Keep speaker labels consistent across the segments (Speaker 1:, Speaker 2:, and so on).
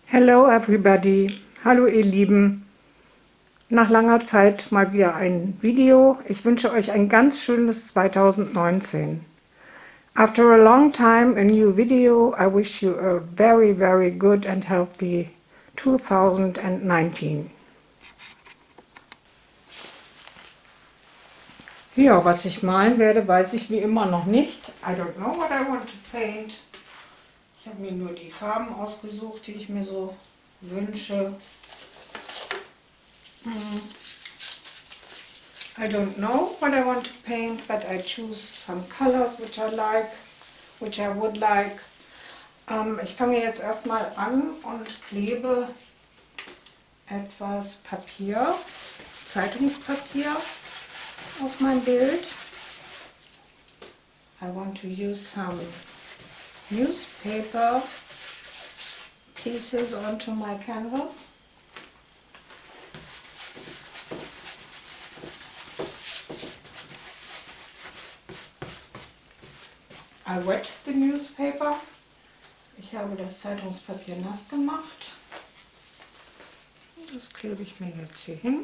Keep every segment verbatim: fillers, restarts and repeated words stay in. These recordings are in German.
Speaker 1: Hello everybody, hallo ihr Lieben, nach langer Zeit mal wieder ein Video. Ich wünsche euch ein ganz schönes zweitausendneunzehn. After a long time a new video, I wish you a very very good and healthy two thousand nineteen. Ja, was ich malen werde, weiß ich wie immer noch nicht. I don't know what I want to paint. Ich habe mir nur die Farben ausgesucht, die ich mir so wünsche. I don't know what I want to paint, but I choose some colors which I like, which I would like. Ähm, ich fange jetzt erstmal an und klebe etwas Papier, Zeitungspapier auf mein Bild. I want to use some newspaper pieces onto my canvas. I wet the newspaper. Ich habe das Zeitungspapier nass gemacht. Das klebe ich mir jetzt hier hin.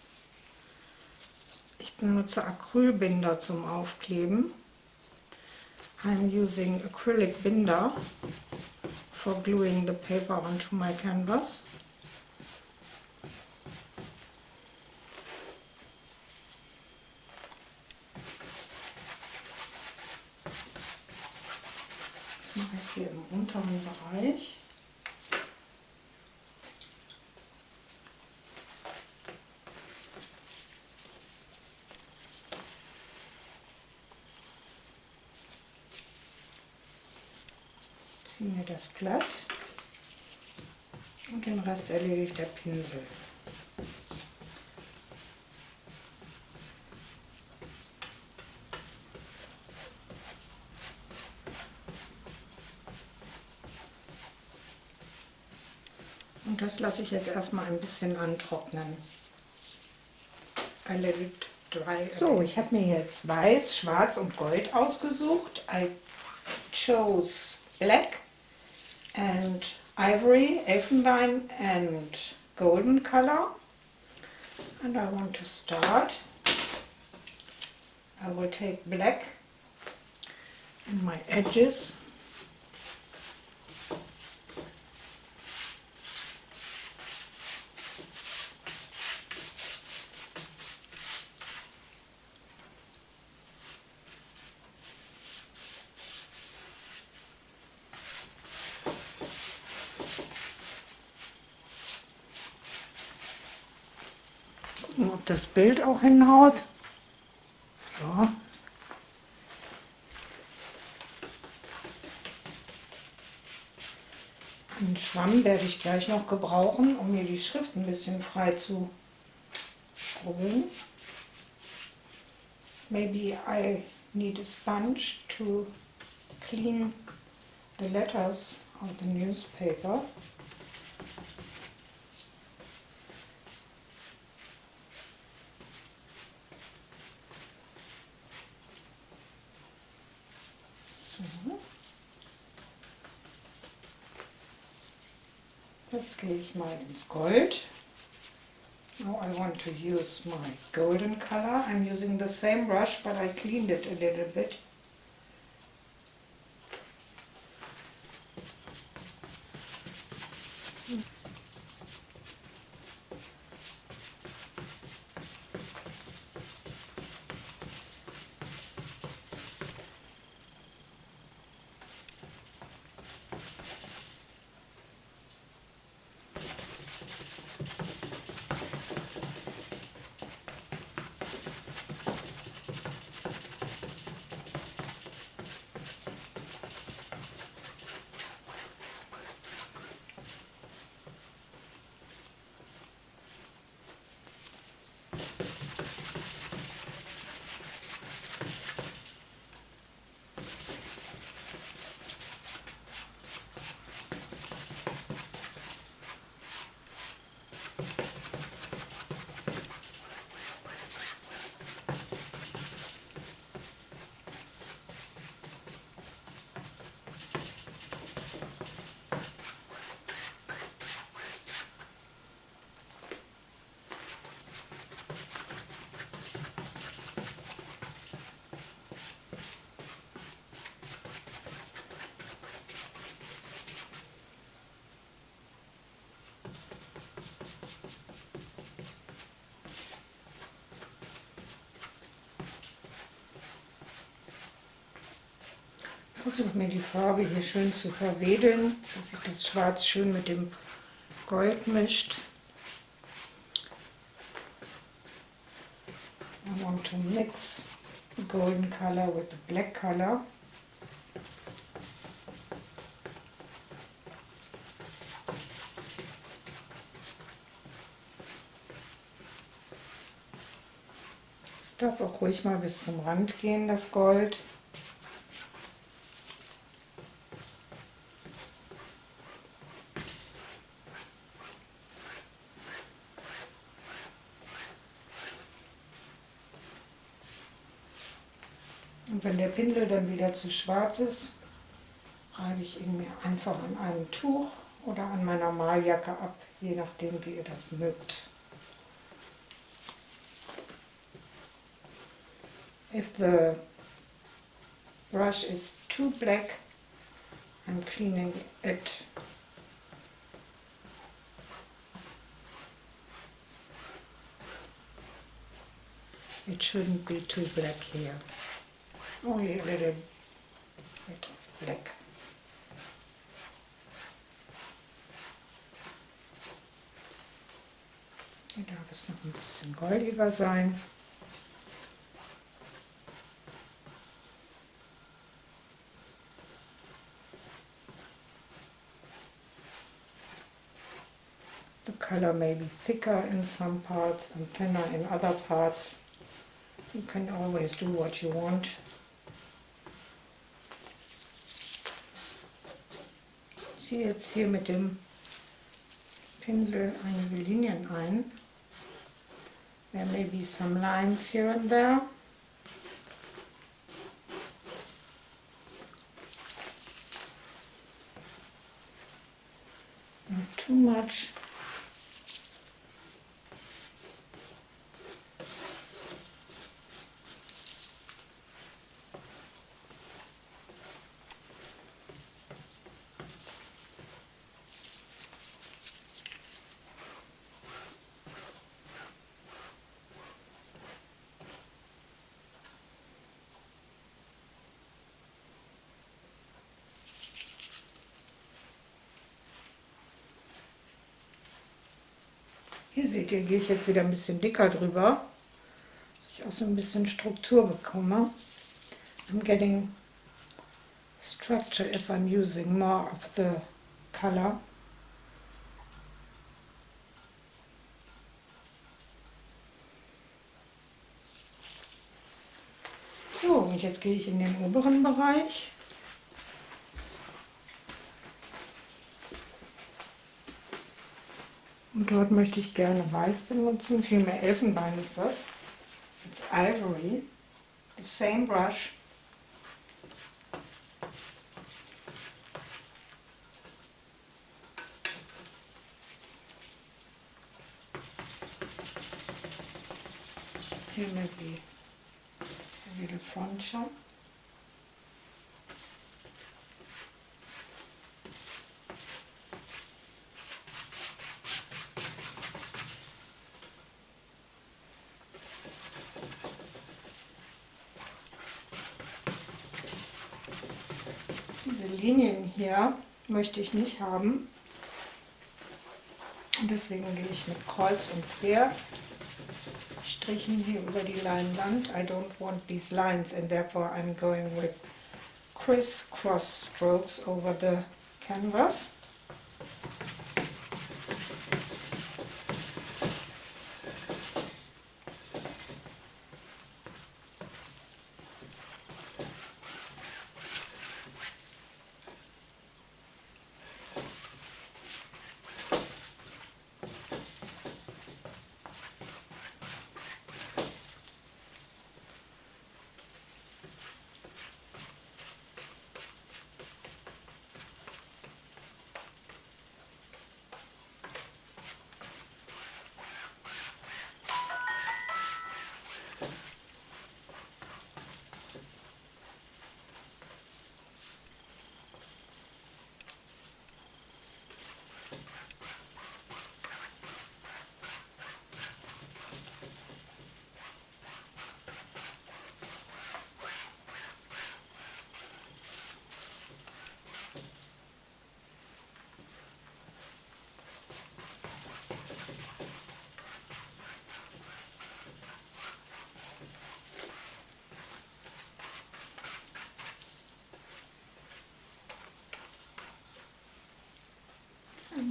Speaker 1: Ich benutze Acrylbinder zum Aufkleben. I'm using acrylic binder for gluing the paper onto my canvas. Das mache ich hier im unteren Bereich. Ziehe mir das glatt und den Rest erledigt der Pinsel. Und das lasse ich jetzt erstmal ein bisschen antrocknen. I let it dry. So, ich habe mir jetzt Weiß, Schwarz und Gold ausgesucht. I chose black and ivory, elfenbein and golden color. And I want to start. I will take black in my edges. Ob das Bild auch hinhaut. So. Einen Schwamm werde ich gleich noch gebrauchen, um mir die Schrift ein bisschen frei zu schrubbeln. Maybe I need a sponge to clean the letters of the newspaper. Jetzt gehe ich mal ins Gold. Now I want to use my golden color. I'm using the same brush, but I cleaned it a little bit. versuche mir die Farbe hier schön zu verwedeln, dass sich das Schwarz schön mit dem Gold mischt. I want to mix the golden color with the black color. Es darf auch ruhig mal bis zum Rand gehen, das Gold. Und wenn der Pinsel dann wieder zu schwarz ist, reibe ich ihn mir einfach an einem Tuch oder an meiner Maljacke ab, je nachdem wie ihr das mögt. If the brush is too black, I'm cleaning it. It shouldn't be too black here. Only a little bit of black. Hier darf es noch ein bisschen goldiger sein. The color may be thicker in some parts and thinner in other parts. You can always do what you want. Ich ziehe jetzt hier mit dem Pinsel einige Linien ein. There may be some lines here and there. Not too much. Hier seht ihr, gehe ich jetzt wieder ein bisschen dicker drüber, dass ich auch so ein bisschen Struktur bekomme. I'm getting structure if I'm using more of the color. So, und jetzt gehe ich in den oberen Bereich. Und dort möchte ich gerne Weiß benutzen, vielmehr Elfenbein ist das. It's Ivory, the same brush. Here maybe a little front shot. Diese Linien hier möchte ich nicht haben und deswegen gehe ich mit Kreuz und Quer Strichen hier über die Leinwand. I don't want these lines and therefore I'm going with criss-cross strokes over the canvas.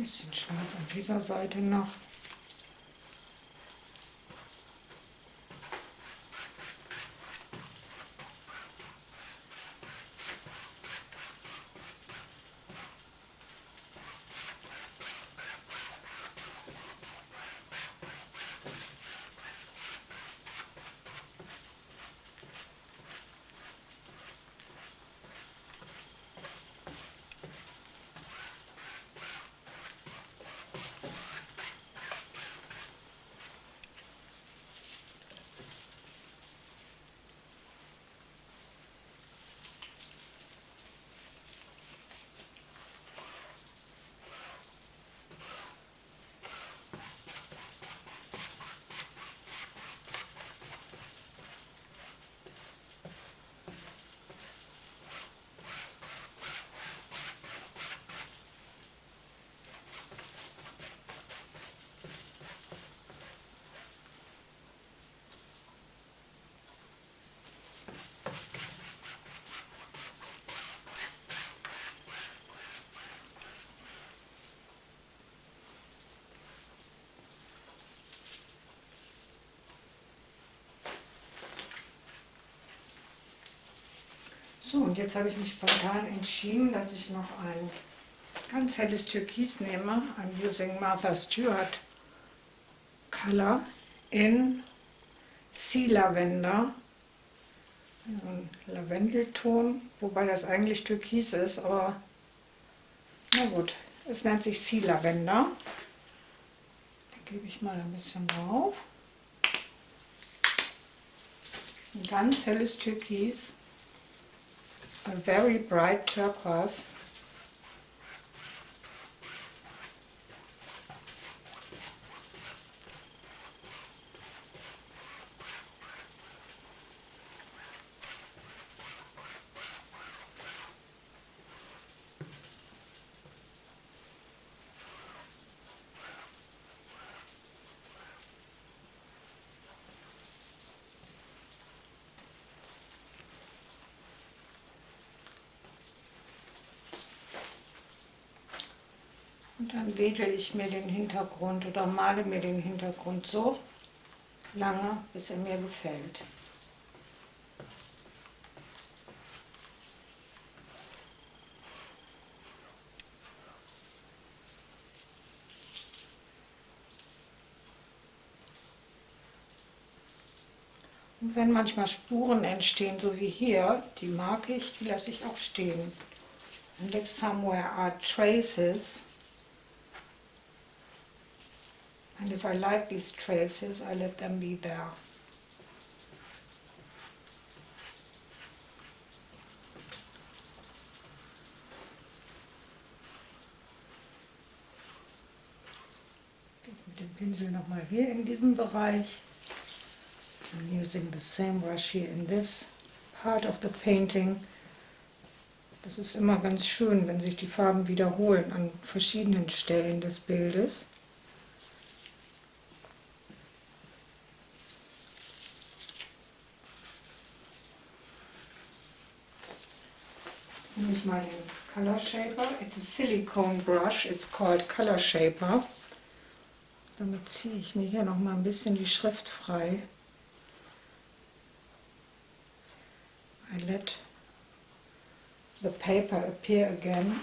Speaker 1: Ein bisschen schwarz an dieser Seite noch. So, und jetzt habe ich mich spontan entschieden, dass ich noch ein ganz helles Türkis nehme. I'm using Martha Stewart Color in Sea Lavender. Ein Lavendelton, wobei das eigentlich Türkis ist, aber na gut, es nennt sich Sea Lavender. Da gebe ich mal ein bisschen drauf. Ein ganz helles Türkis. A very bright turquoise. Und dann wedel ich mir den Hintergrund oder male mir den Hintergrund so lange, bis er mir gefällt. Und wenn manchmal Spuren entstehen, so wie hier, die mag ich, die lasse ich auch stehen. And if somewhere are traces, and if I like these traces, I let them be there. Mit dem Pinsel nochmal hier in diesem Bereich. I'm using the same brush here in this part of the painting. Das ist immer ganz schön, wenn sich die Farben wiederholen an verschiedenen Stellen des Bildes. Nehme ich mal den Color Shaper. It's a silicone brush, it's called Color Shaper. Damit ziehe ich mir hier noch mal ein bisschen die Schrift frei. I let the paper appear again.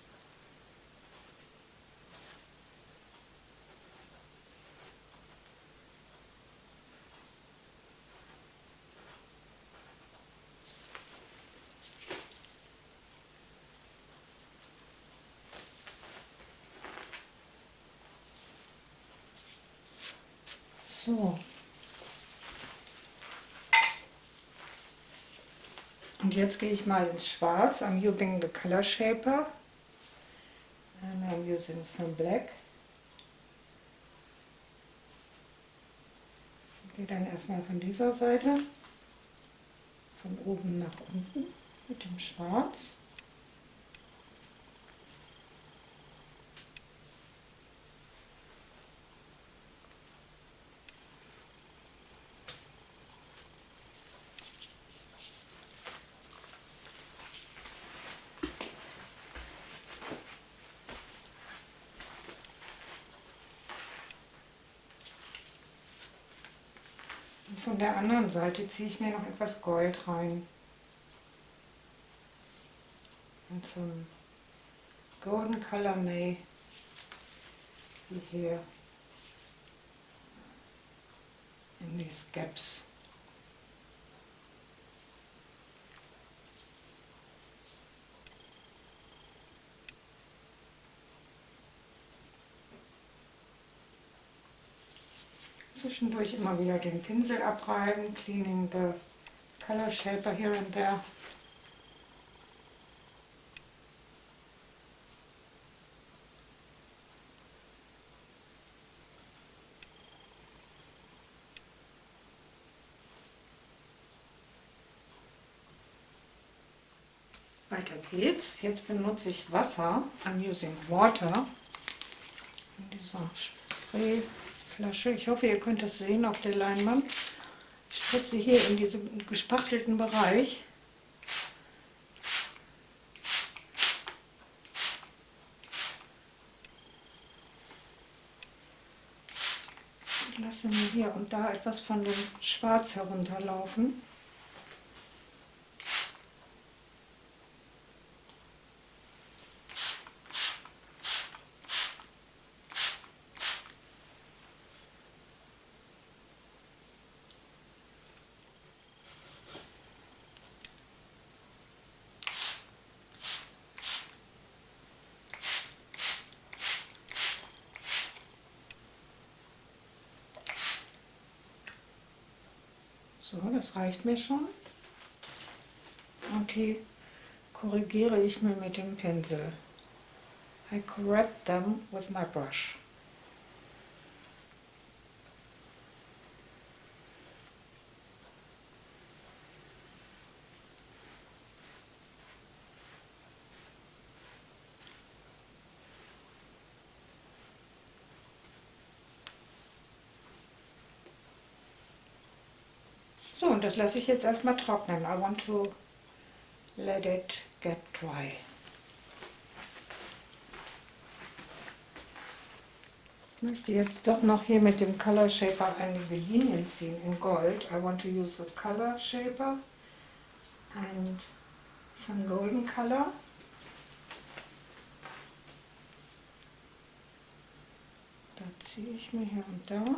Speaker 1: So. Und jetzt gehe ich mal ins Schwarz. I'm using the Color Shaper. And I'm using some black. Ich gehe dann erstmal von dieser Seite, von oben nach unten mit dem Schwarz. Von der anderen Seite ziehe ich mir noch etwas Gold rein. Und zum Golden Color May, wie hier in die Gaps. Zwischendurch immer wieder den Pinsel abreiben, cleaning the color shaper here and there. Weiter geht's. Jetzt benutze ich Wasser. I'm using water. In dieser Sprayflasche. Ich hoffe, ihr könnt das sehen auf der Leinwand. Ich spritze hier in diesen gespachtelten Bereich. Und lasse mir hier und da etwas von dem Schwarz herunterlaufen. So, das reicht mir schon. Und die korrigiere ich mir mit dem Pinsel. I correct them with my brush. So, und das lasse ich jetzt erstmal trocknen. I want to let it get dry. Ich möchte jetzt doch noch hier mit dem Color Shaper einige Linien ziehen in Gold. I want to use the Color Shaper and some golden color. Da ziehe ich mir hier und da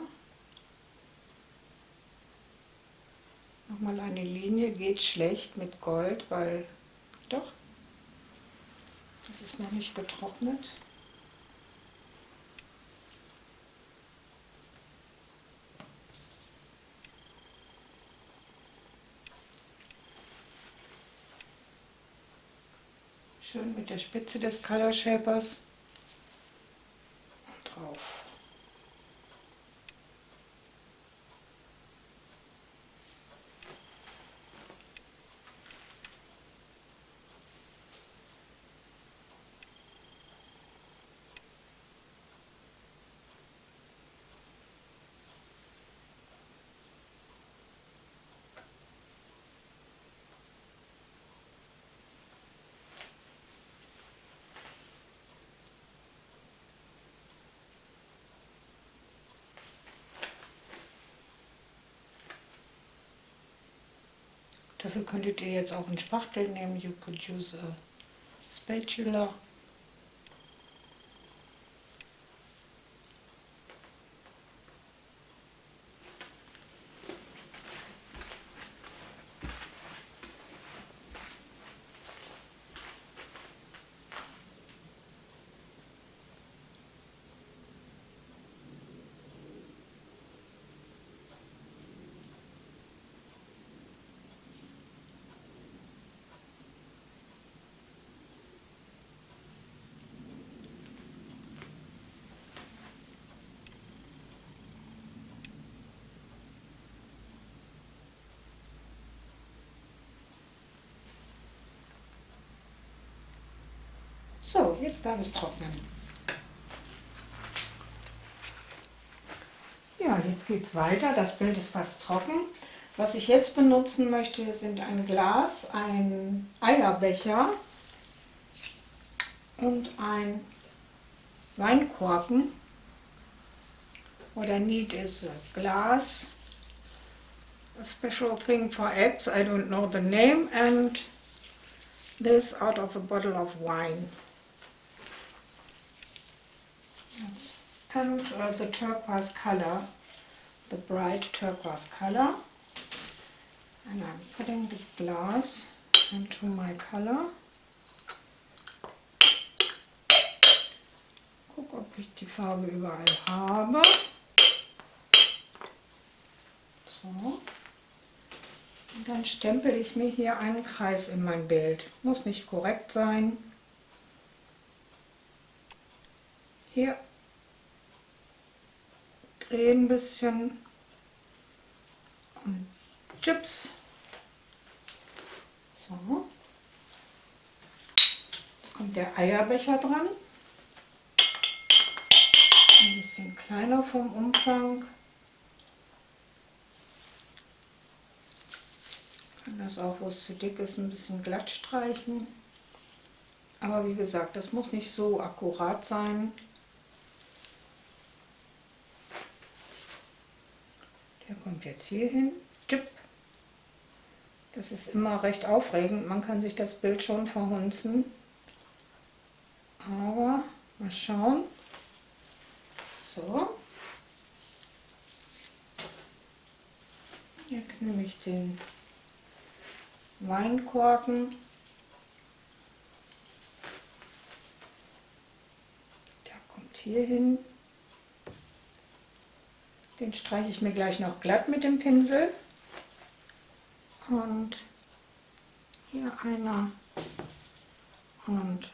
Speaker 1: nochmal eine Linie. Geht schlecht mit Gold, weil doch, das ist noch nicht getrocknet. Schön mit der Spitze des Color Shapers und drauf. Dafür könntet ihr jetzt auch einen Spachtel nehmen. You could use a spatula. So, jetzt darf es trocknen. Ja, jetzt geht es weiter. Das Bild ist fast trocken. Was ich jetzt benutzen möchte, sind ein Glas, ein Eierbecher und ein Weinkorken. What I need is a glass, a special thing for eggs, I don't know the name, and this out of a bottle of wine. That's, and uh, the turquoise color, the bright turquoise color. And I'm putting the glass into my color. Guck, ob ich die Farbe überall habe. So. Und dann stempel ich mir hier einen Kreis in mein Bild. Muss nicht korrekt sein. Hier drehen ein bisschen und Chips. So. Jetzt kommt der Eierbecher dran. Ein bisschen kleiner vom Umfang. Kann das auch, wo es zu dick ist, ein bisschen glatt streichen. Aber wie gesagt, das muss nicht so akkurat sein. Der kommt jetzt hier hin. Tipp. Das ist immer recht aufregend. Man kann sich das Bild schon verhunzen. Aber mal schauen. So. Jetzt nehme ich den Weinkorken. Der kommt hier hin. Den streiche ich mir gleich noch glatt mit dem Pinsel. Und hier einer und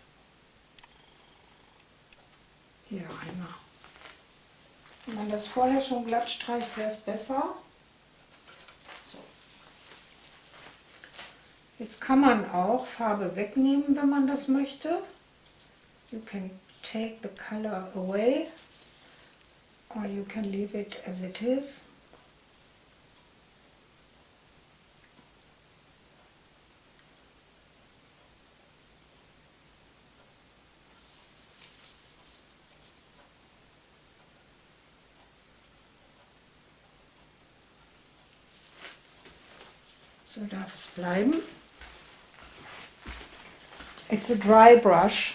Speaker 1: hier einer. Wenn man das vorher schon glatt streicht, wäre es besser. So. Jetzt kann man auch Farbe wegnehmen, wenn man das möchte. You can take the color away or you can leave it as it is. So darf es bleiben. It's a dry brush.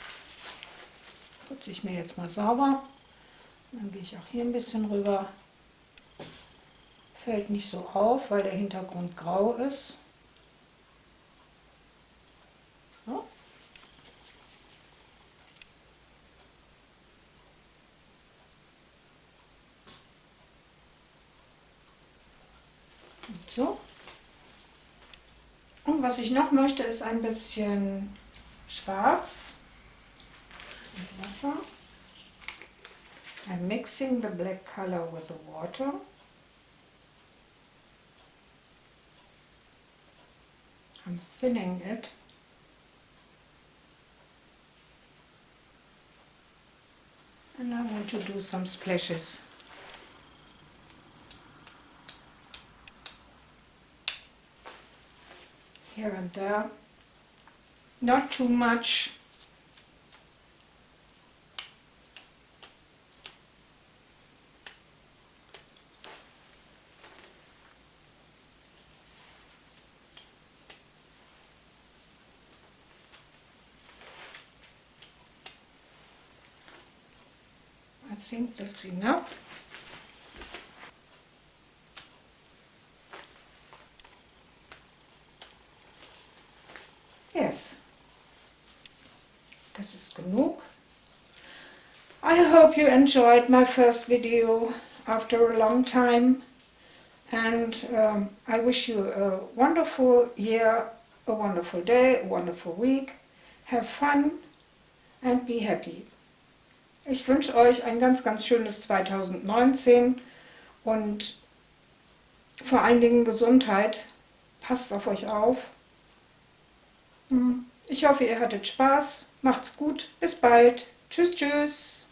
Speaker 1: Putze ich mir jetzt mal sauber. Dann gehe ich auch hier ein bisschen rüber. Fällt nicht so auf, weil der Hintergrund grau ist. So. Und so. Und was ich noch möchte, ist ein bisschen Schwarz und Wasser. I'm mixing the black color with the water. I'm thinning it. And I want to do some splashes. Here and there. Not too much. I think that's enough. Yes, das ist genug. I hope you enjoyed my first video after a long time, and um, I wish you a wonderful year, a wonderful day, a wonderful week. Have fun and be happy. Ich wünsche euch ein ganz, ganz schönes zweitausendneunzehn und vor allen Dingen Gesundheit. Passt auf euch auf. Ich hoffe, ihr hattet Spaß. Macht's gut. Bis bald. Tschüss, tschüss.